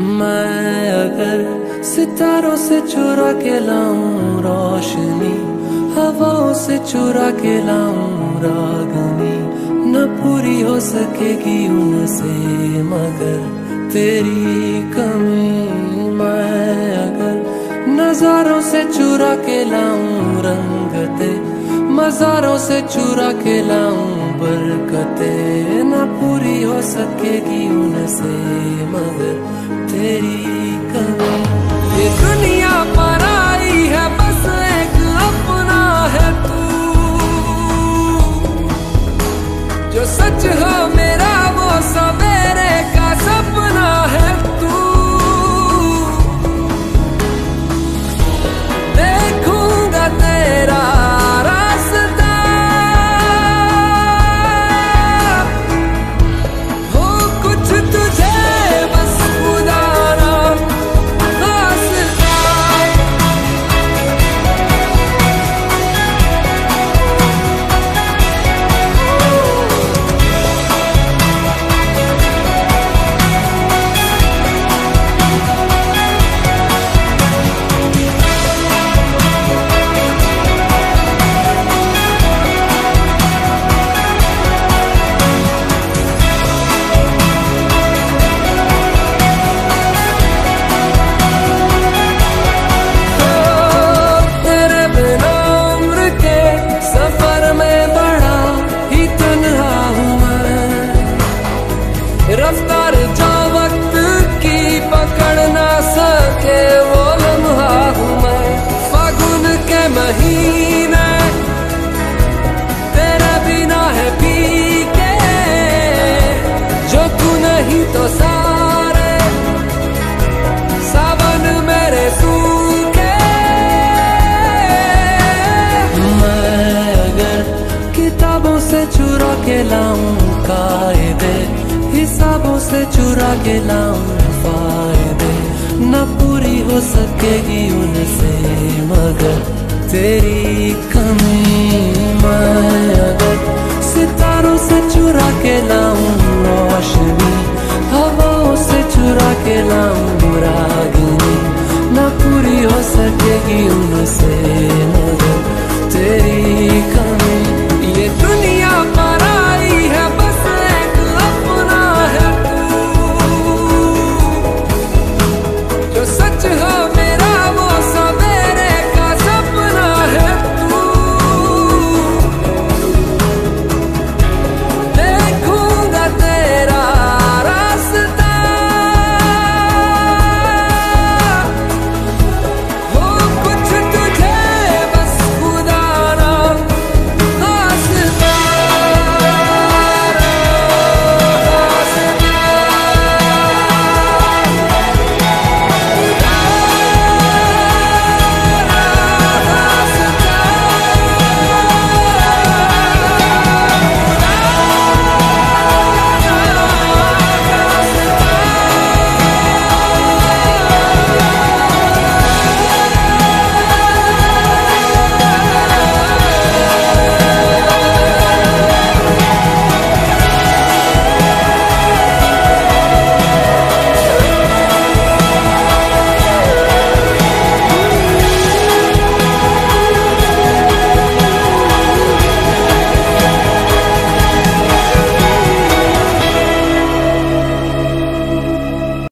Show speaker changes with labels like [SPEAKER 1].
[SPEAKER 1] मैं अगर सितारों से चुरा के लाऊं रोशनी, हवाओं से चुरा के लाऊं रागनी, न पूरी हो सकेगी उनसे मगर तेरी कमी। मैं अगर नजारों से चुरा के लाऊं रंगते, मज़ारों से चुरा के लाऊं बरकते, न पूरी हो सकेगी उनसे मगर तेरी कमी। ये दुनिया पर आई है बस एक अपना है तू, जो सच हो मेरा वो सवेरे का सपना है तू। देखूंगा तेरा रास्ता, हो कुछ तुझे बस खुदाना वास्ता। रफ्तार जो वक्त की पकड़ ना सके वो लम्हा हूँ मैं। फागुन के महीने तेरे बिना है फीके, जो तू नहीं तो सारे सावन मेरे सूखे। मैं अगर किताबों से चुरा के लाऊं कायदे, हिसाबों से चुरा के लाऊं फायदे, न पूरी हो सकेगी उनसे मगर तेरी कमी। मैं अगर सितारों से चुरा के लाऊं रोशनी, हवाओं से चुरा के लाऊं